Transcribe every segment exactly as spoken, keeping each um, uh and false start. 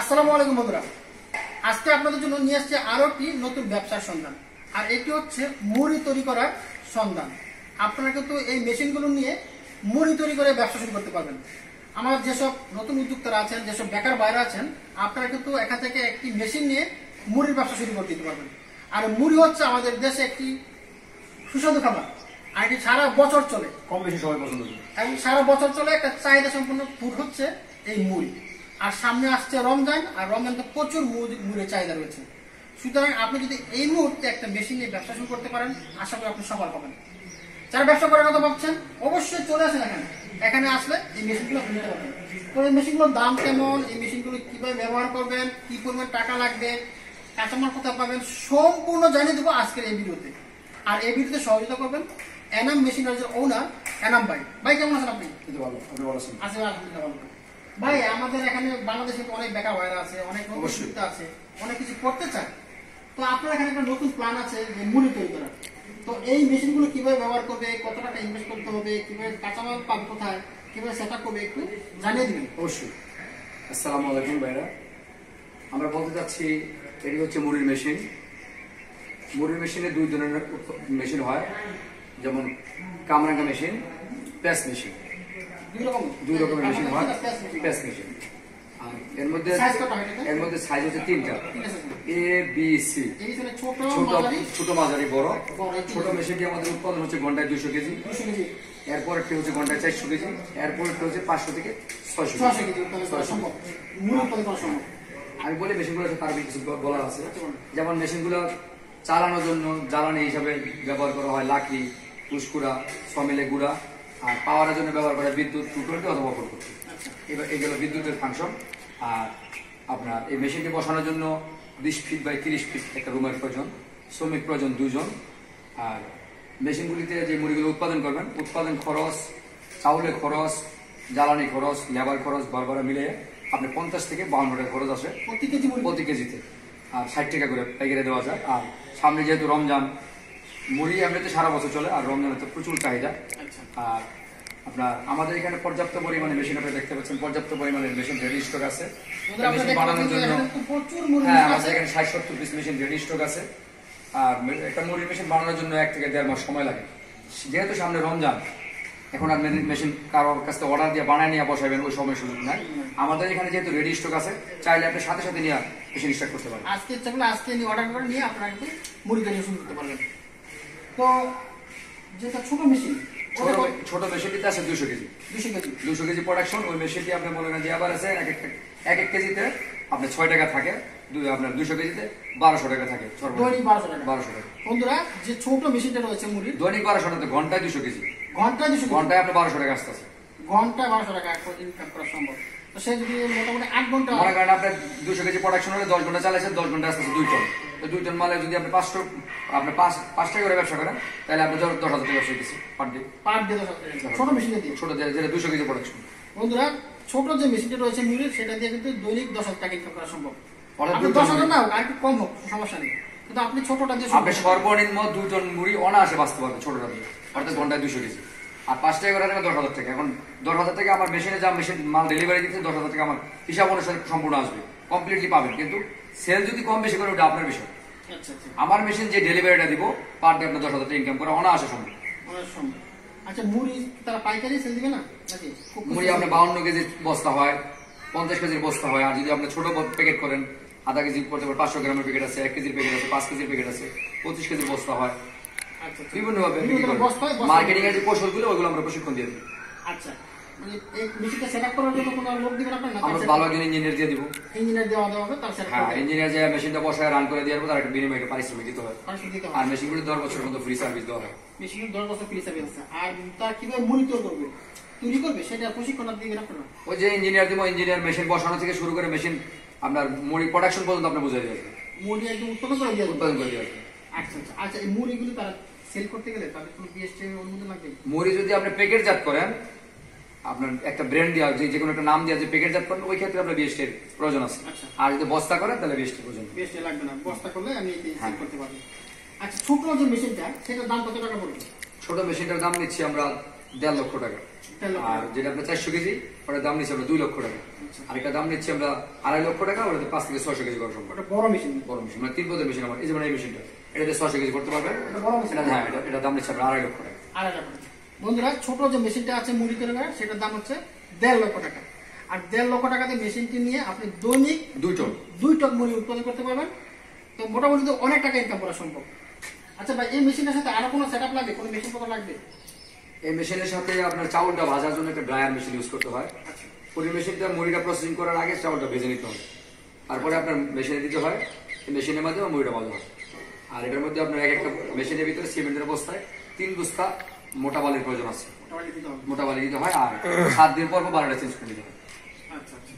আসসালামু আলাইকুম বন্ধুরা, আজকে আপনাদের জন্য নিয়ে আসছে আরো একটি নতুন ব্যবসার সন্ধান। আর এটি হচ্ছে মুড়ি তৈরি করার সন্ধান। আপনারা কিন্তু এই মেশিনগুলো নিয়ে মুড়ি তৈরি করে ব্যবসা শুরু করতে পারবেন। আমার যেসব নতুন উদ্যোক্তারা আছেন, যেসব বেকার বাইরে আছেন, আপনারা কিন্তু এখান থেকে একটি মেশিন নিয়ে মুড়ির ব্যবসা শুরু করতে দিতে পারবেন। আর মুড়ি হচ্ছে আমাদের দেশে একটি সুস্বাদু খাবার, আর এটি সারা বছর চলে, কম বেশি সবাই পছন্দ করে এবং সারা বছর চলে একটা চাহিদা সম্পন্ন ফুড হচ্ছে এই মুড়ি। আর সামনে আসছে রমজান, আর রমজানকে প্রচুর মুড়ির চাহিদা রয়েছে। সুতরাং আপনি যদি এই মুহূর্তে একটা মেশিন নিয়ে ব্যবসা শুরু করতে পারেন, আশা করি আপনি সফল হবেন। যারা ব্যবসা করার কথা ভাবছেন অবশ্যই চলে আসেন এখানে। এখানে আসলে এই মেশিনগুলো আপনি নিতে পারবেন। তো এই মেশিনগুলোর দাম কেমন, এই মেশিনগুলো কিভাবে ব্যবহার করবেন, কি পরিমাণ টাকা লাগবে, কাঁচামাল কোথায় পাবেন, সম্পূর্ণ জানিয়ে দেবো আজকের এই ভিডিওতে। আর এই ভিডিওতে সহযোগিতা করবেন এনাম মেশিনারিজের ওনার এনাম ভাই। ভাই কেমন আছেন আপনি? ভালো, আপনি ভালো আছেন? আচ্ছা, আলহামদুলিল্লাহ ভালো। ভাই, আমাদের এখানে বাংলাদেশে অনেক বেকার ভাইরা আছে, অনেক অবশ্যই আছে, অনেক কিছু করতে চায়। তো আপনার এখানে একটা নতুন প্ল্যান আছে যে মুড়ি তৈরি করা। তো এই মেশিনগুলো কিভাবে ব্যবহার করবে, কত টাকা ইনভেস্ট করতে হবে, কিভাবে কাঁচামাল পাবে কোথায়, কিভাবে সেট আপ করবে, একটু জানিয়ে দিবেন। অবশ্যই। আসসালামু আলাইকুম ভাইরা, আমরা বলতে চাচ্ছি এটি হচ্ছে মুড়ির মেশিন। মুড়ির মেশিনে দুই ধরনের মেশিন হয়, যেমন কামরাঙ্গা মেশিন, প্রেস মেশিন। দুই রকম দুই রকমের মেশিন হয়, প্রেস মেশিন। আর এর মধ্যে এর মধ্যে সাইজ হচ্ছে তিনটা, এ বি সি। ছোট ছোট মাঝারি বড়। ছোট মেশিনটি আমাদের উৎপাদন হচ্ছে ঘন্টায় দুইশো কেজি, এরপর একটি হচ্ছে ঘন্টায় চারশো কেজি, এরপর একটি হচ্ছে পাঁচশো থেকে ছয়শো কেজি। আমি বলি মেশিনগুলো তার কিছু বলার আছে, যেমন মেশিনগুলো চালানোর জন্য জ্বালানি হিসাবে ব্যবহার করা হয় লাকড়ি, পুষ্কুরা, সমিলে গুঁড়া। আর পাওয়ারের জন্য ব্যবহার করা বিদ্যুৎ টু টোয়েন্টি অথবা ফোর টোয়েন্টি। এবার এগুলো বিদ্যুতের ফাংশন। আর আপনার এই মেশিনটি বসানোর জন্য বিশ ফিট বাই তিরিশ ফিট একটা রুমের প্রয়োজন, শ্রমিক প্রয়োজন দুজন। আর মেশিনগুলিতে যে মুড়িগুলো উৎপাদন করবেন, উৎপাদন খরচ, চাউলের খরচ, জ্বালানি খরচ, লেবার খরচ বারবার মিলে আপনি পঞ্চাশ থেকে বাউন্ন টাকা খরচ আসে প্রতি কেজি প্রতি কেজিতে। আর ষাট টাকা করে প্যাকেটে দেওয়া যায়। আর সামনে যেহেতু রমজান, মুড়ি এমনিতে সারা বছর চলে, আর রমজানে তো প্রচুর চাহিদা। আর আপনার আমাদের এখানে পর্যাপ্ত পরিমাণে মেশিন, আপনি দেখতে পাচ্ছেন পর্যাপ্ত পরিমাণে মেশিন রেডি স্টক আছে মেশিন বানানোর জন্য। হ্যাঁ, আমাদের এখানে ষাট সত্তর পিস মেশিন রেডি স্টক আছে। আর একটা মুড়ির মেশিন বানানোর জন্য এক থেকে দেড় মাস সময় লাগে। যেহেতু সামনে রমজান, এখন আর মেশিন কারোর কাছ থেকে অর্ডার দিয়ে বানায় নিয়ে বসাবেন ওই সময় সুযোগ নাই। আমাদের এখানে যেহেতু রেডি স্টক আছে, চাইলে আপনি সাথে সাথে নিয়ে মেশিন স্টার্ট করতে পারেন। আজকে চাইলে আজকে নিয়ে অর্ডার করে নিয়ে আপনারা একটু মুড়ি তৈরি শুরু করতে পারবেন। তো যেটা ছোট মেশিন, ছোট মেশিনটিতে আছে দুশো কেজি দুশো কেজি দুশো কেজি প্রোডাকশন। ওই মেশিনটি আপনি মনে করেন যে আবার আছে এক এক এক কেজিতে আপনার ছয় টাকা থাকে, আপনার দুশো কেজিতে বারোশো টাকা থাকে, দৈনিক বারোশো টাকা। বারোশো টাকা বন্ধুরা, যে ছোট মেশিনটা রয়েছে মুড়ির, দৈনিক বারোশো টাকা, ঘন্টায় দুশো কেজি, ঘন্টায় দুশো ঘন্টায় আপনি বারোশো টাকা আসতেছে, ঘন্টায় বারোশো টাকা ইনকাম করা সম্ভব। তো সে যদি মোটামুটি আট ঘন্টা, মনে করেন আপনার দুশো কেজি প্রোডাকশন হলে দশ ঘন্টা চালাইছেন, দশ ঘন্টা আসতেছে দুই টন। তো দুই টন মালে যদি আপনি পাঁচশো আপনি পাঁচ পাঁচ টাকা করে ব্যবসা করেন, তাহলে আপনি দশ হাজার টাকা ব্যবসা দিচ্ছি পার ডে। পার ডে দশ হাজার ছোট মেশিনে দিয়ে, ছোট যেটা দুশো কেজি প্রোডাকশন। বন্ধুরা, ছোট যে মেশিনটা রয়েছে মুড়ির, সেটা দিয়ে কিন্তু দৈনিক দশ হাজার টাকা ইনকাম করা সম্ভব। দশ হাজার না, আর একটু কম হোক সমস্যা নেই, কিন্তু আপনি ছোটটা দিয়ে আপনি সর্বনিম্ন দুই টন মুড়ি অনায়াসে বাঁচতে পারবেন ছোটটা দিয়ে, অর্থাৎ ঘন্টায় দুশো কেজি। আর পাঁচ টাকা করে দশ হাজার টাকা। এখন দশ হাজার টাকা আমার মেশিনে যা মেশিন মাল ডেলিভারি দিচ্ছে, দশ হাজার টাকা আমার হিসাব অনুসারে সম্পূর্ণ আসবে, কমপ্লিটলি পাবেন। কিন্তু সেল যদি কম বেশি করে ওটা আপনার বিষয়। আমার মেশিন যে ডেলিভারিটা দিব, পার ডে আপনার দশ হাজার টাকা ইনকাম করা অনায়াসে সম্ভব। আচ্ছা, মুড়ি তারা পাইকারি সেল দিবে না নাকি? মুড়ি আপনার বাউন্ন কেজির বস্তা হয়, পঞ্চাশ কেজির বস্তা হয়। আর যদি আপনি ছোট প্যাকেট করেন, আধা কেজি করতে পারেন, পাঁচশো গ্রামের প্যাকেট আছে, এক কেজির প্যাকেট আছে, পাঁচ কেজির প্যাকেট আছে, পঁচিশ কেজির বস্তা হয়। বিভিন্ন ভাবে মার্কেটিং এর যে কৌশলগুলো, ওইগুলো আমরা প্রশিক্ষণ দিয়ে দিই। আচ্ছা, ভালো একজন ইঞ্জিনিয়ার দিয়ে দিব। ইঞ্জিনিয়ার দেওয়া হবে, হ্যাঁ, ইঞ্জিনিয়ার যে মেশিনটা বসায় রান করে দেওয়ার পর তার একটা বিনিময়ে পারিশ্রমিক দিতে হয়। আর মেশিনগুলো দশ বছর পর্যন্ত ফ্রি সার্ভিস দেওয়া হয়। মেশিনের দশ বছর ফ্রি সার্ভিস আছে। আর তার কিভাবে মনিটর করবে, তৈরি করবে, সেটা প্রশিক্ষণ দিবেন আপনারা? ওই যে ইঞ্জিনিয়ার দিব, ইঞ্জিনিয়ার মেশিন বসানো থেকে শুরু করে মেশিন আপনার মুড়ি প্রোডাকশন পর্যন্ত আপনি বুঝাই দিয়ে আসবেন, মুড়ি একদম উৎপাদন করে দিয়ে উৎপাদন করে দিয়ে আসবেন। আচ্ছা আচ্ছা আচ্ছা, এই মুড়িগুলো তারা সেল করতে গেলে তাদের কোনো বিএসটি অনুমোদন লাগবে? মুড়ি যদি আপনি প্যাকেটজাত করেন, আপনার একটা ব্র্যান্ড দেওয়া, যে কোনো একটা নাম দেওয়া, যে প্যাকেটজাত করেন, ওই ক্ষেত্রে আপনার বিএসটি এর প্রয়োজন আছে। আর যদি বস্তা করেন, তাহলে বিএসটি প্রয়োজন, বিএসটি লাগবে না। বস্তা করলে আমি সেল করতে পারবো। আচ্ছা, ছোট যে মেশিনটা, সেটার দাম কত টাকা পড়বে? ছোট মেশিনটার দাম নিচ্ছি আমরা দেড় লক্ষ টাকা। আর যেটা আপনার চারশো কেজি, ওটার দাম নিচ্ছি আমরা দুই লক্ষ টাকা। আচ্ছা। আর এটা দাম নিচ্ছি আমরা আড়াই লক্ষ টাকা, ওটাতে পাঁচ থেকে ছয়শো কেজি করা সম্ভব। ওটা বড় মেশিন, বড় মেশিন মানে তিন পদের মেশিন আমার, এই যেমন এই মেশিনটা এটাতে ছয়শো কেজি করতে পারবেন। এটা বড় মেশিন। এটা হ্যাঁ, এটা এটা দাম নিচ্ছে আমরা আড়াই লক্ষ টাকা। আড়াই লক্ষ টাকা। বন্ধুরা, ছোট যে মেশিনটা আছে মুড়ি তৈরি করা, সেটার দাম হচ্ছে দেড় লক্ষ টাকা। আর দেড় লক্ষ টাকাতে মেশিনটি নিয়ে আপনি দৈনিক দুই টন দুই টন মুড়ি উৎপাদন করতে পারবেন। তো মোটামুটি তো অনেক টাকা ইনকাম করা সম্ভব। আচ্ছা ভাই, এই মেশিনের সাথে আরো কোনো সেটআপ লাগবে, কোনো মেশিন পত্র লাগবে? এই মেশিনের সাথে আপনার চাউলটা ভাজার জন্য একটা ড্রায়ার মেশিন ইউজ করতে হয়। ওই মেশিনটা মুড়িটা প্রসেসিং করার আগে চাউলটা ভেজে নিতে হবে, তারপরে আপনার মেশিনে দিতে হয়, এই মেশিনের মাধ্যমে মুড়িটা ভাজা হয়। আর এটার মধ্যে আপনার এক একটা মেশিনের ভিতরে সিমেন্টের অবস্থায় তিন বস্তা মোটা বালির প্রয়োজন আছে, মোটামুটি দিতে হবে। মোটা বালি দিতে হয়। আর সাত দিন পর পর বালিটা চেঞ্জ করে দিতে হয়। আচ্ছা আচ্ছা।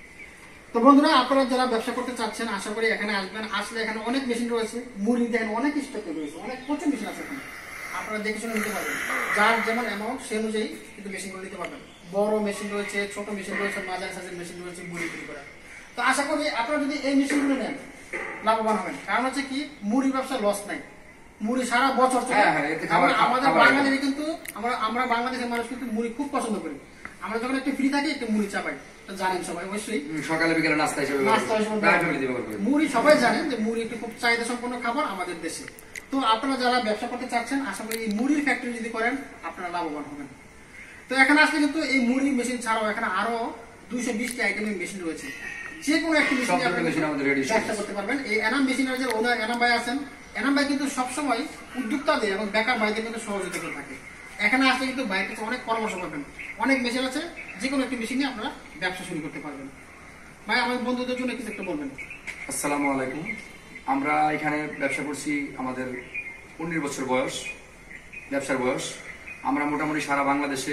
তো বন্ধুরা, আপনারা যারা ব্যবসা করতে চাচ্ছেন, আশা করি এখানে আসবেন। আসলে এখানে অনেক মেশিন রয়েছে, মুড়ি দেখেন অনেক স্টকে রয়েছে, অনেক প্রচুর মেশিন আছে এখানে। আপনারা দেখে শুনে নিতে পারবেন, যার যেমন অ্যামাউন্ট সে অনুযায়ী কিন্তু মেশিনগুলো নিতে পারবেন। বড় মেশিন রয়েছে, ছোট মেশিন রয়েছে, মাঝারি সাইজের মেশিন রয়েছে মুড়ি তৈরি করা। তো আশা করি আপনারা যদি এই মেশিনগুলো নেন লাভবান হবেন। কারণ হচ্ছে কি, মুড়ি ব্যবসা লস নাই, মুড়ি সারা বছর চলে। হ্যাঁ, হ্যাঁ, এতে খাবার- আমরা- আমাদের খাবার- বাঙালি কিন্তু আমরা আমরা বাংলাদেশের মানুষ কিন্তু মুড়ি খুব পছন্দ করি। আমরা যখন একটু ফ্রি থাকি একটু মুড়ি চাপাই, তো জানেন সবাই অবশ্যই। হুম, সকালে বিকেলে নাস্তা হিসেবে ব্যবহার নাস্তা করি। হিসেবে প্রায় family দিয়ে ব্যবহার করি। মুড়ি সবাই জানেন যে মুড়ি একটু খুব চাহিদা সম্পন্ন খাবার আমাদের দেশে। তো আপনারা যারা ব্যবসা করতে চাচ্ছেন, আশা করি এই মুড়ির ফ্যাক্টরি যদি করেন আপনারা লাভবান হবেন। তো এখানে আসলে কিন্তু এই মুড়ি মেশিন ছাড়াও এখানে আরো দুইশো বিশটি আইটেমের মেশিন রয়েছে। যে কোনো একটি সব মেশিন ধরনের মেশিন আমাদের ready ব্যবসা করতে পারবেন। এই এনাম মেশিনের যে ওনার এনাম ভাই আছেন, এনাম ভাই কিন্তু সবসময় উদ্যোক্তাদের এবং বেকার ভাইদের কিন্তু সহযোগিতা করে থাকে। এখানে আসলে কিন্তু ভাইয়ের কাছে অনেক পরামর্শ পাবেন, অনেক মেশিন আছে, যে কোনো একটি মেশিন নিয়ে আপনারা ব্যবসা শুরু করতে পারবেন। ভাই, আমার বন্ধুদের জন্য কিছু একটা বলবেন। আসসালামু আলাইকুম। আমরা এখানে ব্যবসা করছি, আমাদের উনিশ বছর বয়স, ব্যবসার বয়স। আমরা মোটামুটি সারা বাংলাদেশে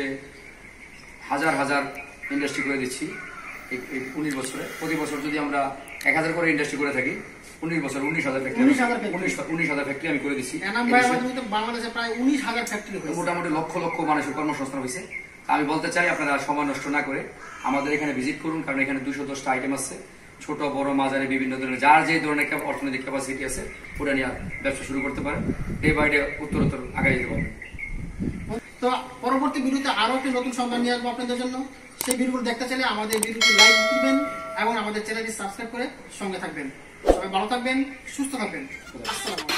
হাজার হাজার ইন্ডাস্ট্রি করে দিচ্ছি। এই- এই উনিশ বছরে প্রতি বছর যদি আমরা এক হাজার করে ইন্ডাস্ট্রি করে থাকি, উনিশ বছর উনিশ হাজার ফ্যাক্টরি উনিশ হাজার factory। উনিশ উনিশ হাজার ফ্যাক্টরি আমি করে দিচ্ছি। এনাম ভাইয়ের মাধ্যমে তো বাংলাদেশে প্রায় উনিশ হাজার ফ্যাক্টরি হয়েছে। মোটামুটি লক্ষ লক্ষ মানুষের কর্মসংস্থান হয়েছে। আমি বলতে চাই, আপনারা সময় নষ্ট না করে আমাদের এখানে ভিজিট করুন, কারণ এখানে দুশো দশটা আইটেম আছে, ছোট বড় মাঝারি বিভিন্ন ধরনের, যার যে ধরনের ক্যাপ- অর্থনৈতিক ক্যাপাসিটি আছে ওটা নিয়ে ব্যবসা শুরু করতে পারেন। ডে বাই ডে উত্তরোত্তর আগাই যেতে পারবেন। তো পরবর্তী ভিডিওতে আরো একটি নতুন সন্ধান নিয়ে আসবো আপনাদের জন্য। সেই ভিডিওগুলো দেখতে চাইলে আমাদের ভিডিওটি লাইক দিবেন এবং আমাদের চ্যানেলটি সাবস্ক্রাইব করে সঙ্গে থাকবেন। সবাই ভালো থাকবেন, সুস্থ থাকবেন। আসসালামু আলাইকুম।